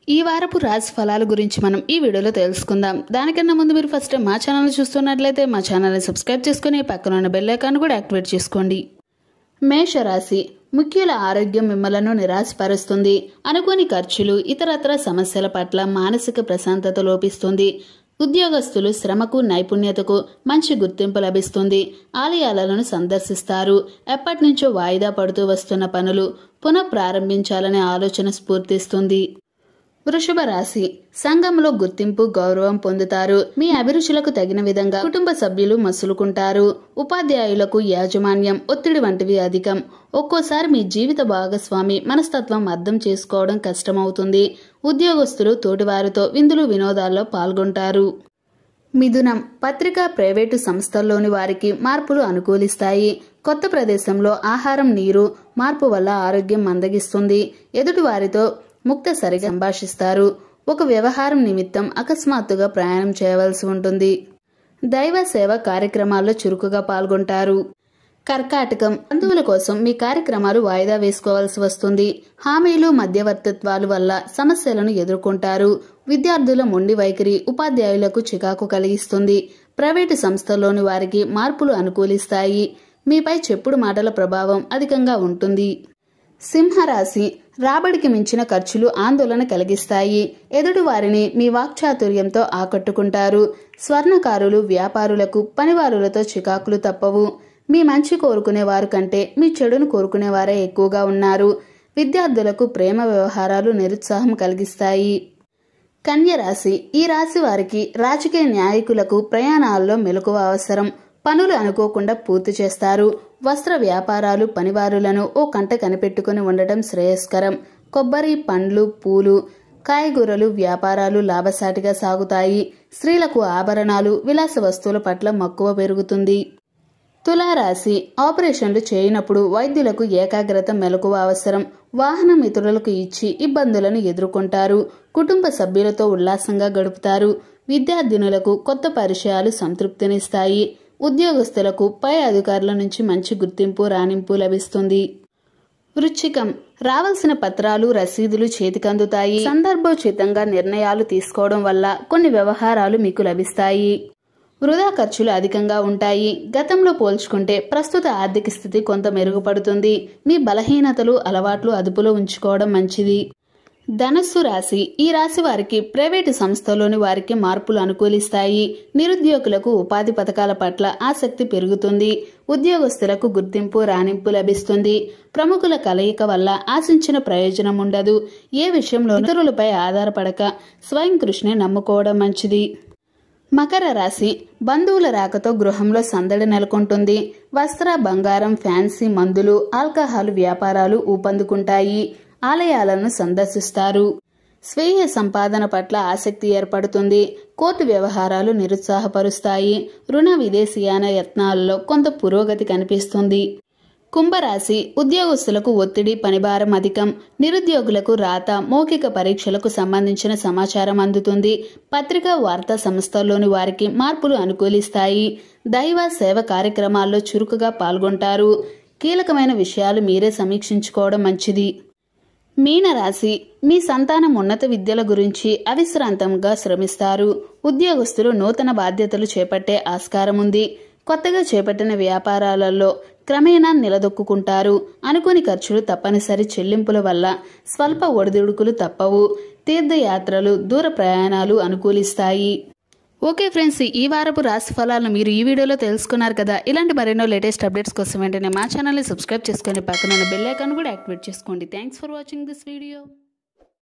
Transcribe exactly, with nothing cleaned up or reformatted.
ఈ వారపు రాశి ఫలాల గురించి మనం ఈ వీడియోలో తెలుసుకుందాం. దానికన్నా ముందు మీరు ఫస్ట్ మా ఛానల్ చూస్తున్నట్లయితే మా ఛానల్ని సబ్స్క్రైబ్ చేసుకుని పక్కన ఉన్న బెల్ ఐకాన్ కూడా యాక్టివేట్ చేసుకోండి. మేషరాశి ముఖ్యుల ఆరోగ్యం మిమ్మలను నిరాశపరుస్తుంది. అనుకోని ఖర్చులు, ఇతరత్ర సమస్యల పట్ల మానసిక ప్రశాంతత లోపిస్తుంది. ఉద్యోగస్తులు శ్రమకు నైపుణ్యతకు మంచి గుర్తింపు లభిస్తుంది. ఆలయాలను సందర్శిస్తారు. ఎప్పటి నుంచో వాయిదా పడుతూ వస్తున్న పనులు పునః ప్రారంభించాలనే ఆలోచన స్ఫూర్తిస్తుంది. వృషభ రాశి సంఘంలో గుర్తింపు, గౌరవం పొందుతారు. మీ అభిరుచులకు తగిన విధంగా కుటుంబ సభ్యులు మసులుకుంటారు. ఉపాధ్యాయులకు యాజమాన్యం ఒత్తిడి వంటివి అధికం. ఒక్కోసారి మీ జీవిత భాగస్వామి మనస్తత్వం అర్థం చేసుకోవడం కష్టమవుతుంది. ఉద్యోగస్తులు తోటివారితో విందులు వినోదాల్లో పాల్గొంటారు. మిథునం పత్రికా, ప్రైవేటు సంస్థల్లోని వారికి మార్పులు అనుకూలిస్తాయి. కొత్త ప్రదేశంలో ఆహారం, నీరు మార్పు వల్ల ఆరోగ్యం మందగిస్తుంది. ఎదుటి వారితో ముక్తసరిగా సంభాషిస్తారు. ఒక వ్యవహారం నిమిత్తం అకస్మాత్తుగా ప్రయాణం చేయవలసి ఉంటుంది. దైవ సేవ కార్యక్రమాల్లో చురుకుగా పాల్గొంటారు. కర్కాటకం బంధువుల కోసం మీ కార్యక్రమాలు వాయిదా వేసుకోవాల్సి వస్తుంది. హామీలు, మధ్యవర్తిత్వాల వల్ల సమస్యలను ఎదుర్కొంటారు. విద్యార్థుల మొండి వైఖరి ఉపాధ్యాయులకు చికాకు కలిగిస్తుంది. ప్రైవేటు సంస్థల్లోని వారికి మార్పులు అనుకూలిస్తాయి. మీపై చెప్పుడు మాటల ప్రభావం అధికంగా ఉంటుంది. సింహరాశి రాబడికి మించిన ఖర్చులు ఆందోళన కలిగిస్తాయి. ఎదుటి వారిని మీ వాక్చాతుర్యంతో ఆకట్టుకుంటారు. స్వర్ణకారులు, వ్యాపారులకు పనివారులతో చికాకులు తప్పవు. మీ మంచి కోరుకునేవారు కంటే మీ చెడును కోరుకునేవారే ఎక్కువగా ఉన్నారు. విద్యార్థులకు ప్రేమ వ్యవహారాలు నిరుత్సాహం కలిగిస్తాయి. కన్య రాశి ఈ రాశి వారికి రాజకీయ నాయకులకు ప్రయాణాల్లో మెలకువ అవసరం. పనులు అనుకోకుండా పూర్తి చేస్తారు. వస్త్ర వ్యాపారాలు పనివారులను ఓ కంట కనిపెట్టుకుని ఉండటం శ్రేయస్కరం. కొబ్బరి, పండ్లు, పూలు, కాయగూరలు వ్యాపారాలు లాభసాటిగా సాగుతాయి. స్త్రీలకు ఆభరణాలు, విలాస వస్తువుల పట్ల మక్కువ పెరుగుతుంది. తులారాశి ఆపరేషన్లు చేయనప్పుడు వైద్యులకు ఏకాగ్రత, మెలకువ అవసరం. వాహనం ఇతరులకు ఇచ్చి ఇబ్బందులను ఎదుర్కొంటారు. కుటుంబ సభ్యులతో ఉల్లాసంగా గడుపుతారు. విద్యార్థినులకు కొత్త పరిచయాలు సంతృప్తినిస్తాయి. ఉద్యోగస్తులకు పై అధికారుల నుంచి మంచి గుర్తింపు, రాణింపు లభిస్తుంది. వృశ్చికం రావాల్సిన పత్రాలు, రసీదులు చేతికందుతాయి. సందర్భోచితంగా నిర్ణయాలు తీసుకోవడం వల్ల కొన్ని వ్యవహారాలు మీకు లభిస్తాయి. వృధా ఖర్చులు అధికంగా ఉంటాయి. గతంలో పోల్చుకుంటే ప్రస్తుత ఆర్థిక స్థితి కొంత మెరుగుపడుతుంది. మీ బలహీనతలు, అలవాట్లు అదుపులో ఉంచుకోవడం మంచిది. ధనస్సు రాశి ఈ రాశి వారికి ప్రైవేటు సంస్థలోని వారికి మార్పులు అనుకూలిస్తాయి. నిరుద్యోగులకు ఉపాధి పథకాల పట్ల ఆసక్తి పెరుగుతుంది. ఉద్యోగస్తులకు గుర్తింపు, రాణింపు లభిస్తుంది. ప్రముఖుల కలయిక వల్ల ఆశించిన ప్రయోజనం ఉండదు. ఏ విషయంలో ఇతరులపై ఆధారపడక స్వయం కృషిని నమ్ముకోవడం మంచిది. మకర రాశి బంధువుల రాకతో గృహంలో సందడి నెలకొంటుంది. వస్త్ర, బంగారం, ఫ్యాన్సీ మందులు, ఆల్కహాల్ వ్యాపారాలు ఊపందుకుంటాయి. ఆలయాలను సందర్శిస్తారు. స్వీయ సంపాదన పట్ల ఆసక్తి ఏర్పడుతుంది. కోర్టు వ్యవహారాలు నిరుత్సాహపరుస్తాయి. రుణ, విదేశీయాన యత్నాలలో కొంత పురోగతి కనిపిస్తుంది. కుంభరాశి ఉద్యోగస్తులకు ఒత్తిడి, పనిభారం అధికం. నిరుద్యోగులకు రాత, మౌఖిక పరీక్షలకు సంబంధించిన సమాచారం అందుతుంది. పత్రికా, వార్తా సంస్థల్లోని వారికి మార్పులు అనుకూలిస్తాయి. దైవ సేవ కార్యక్రమాల్లో చురుకుగా పాల్గొంటారు. కీలకమైన విషయాలు మీరే సమీక్షించుకోవడం మంచిది. మీనరాశి మీ సంతానం ఉన్నత విద్యల గురించి అవిశ్రాంతంగా శ్రమిస్తారు. ఉద్యోగస్తులు నూతన బాధ్యతలు చేపట్టే ఆస్కారం ఉంది. కొత్తగా చేపట్టిన వ్యాపారాలలో క్రమేణా నిలదొక్కుంటారు. అనుకోని ఖర్చులు, తప్పనిసరి చెల్లింపుల వల్ల స్వల్ప ఒడిదుడుకులు తప్పవు. తీర్థయాత్రలు, దూర ప్రయాణాలు అనుకూలిస్తాయి. ఓకే ఫ్రెండ్స్, ఈ వారపు రాశి ఫలాలను మీరు ఈ వీడియోలో తెలుసుకున్నారు కదా. ఇలాంటి మరెన్నో లేటెస్ట్ అప్డేట్స్ కోసం వెంటనే మా ఛానల్ని సబ్స్క్రైబ్ చేసుకొని పక్కన బెల్ ఐకాన్ కూడా యాక్టివేట్ చేసుకోండి. Thanks for watching this video.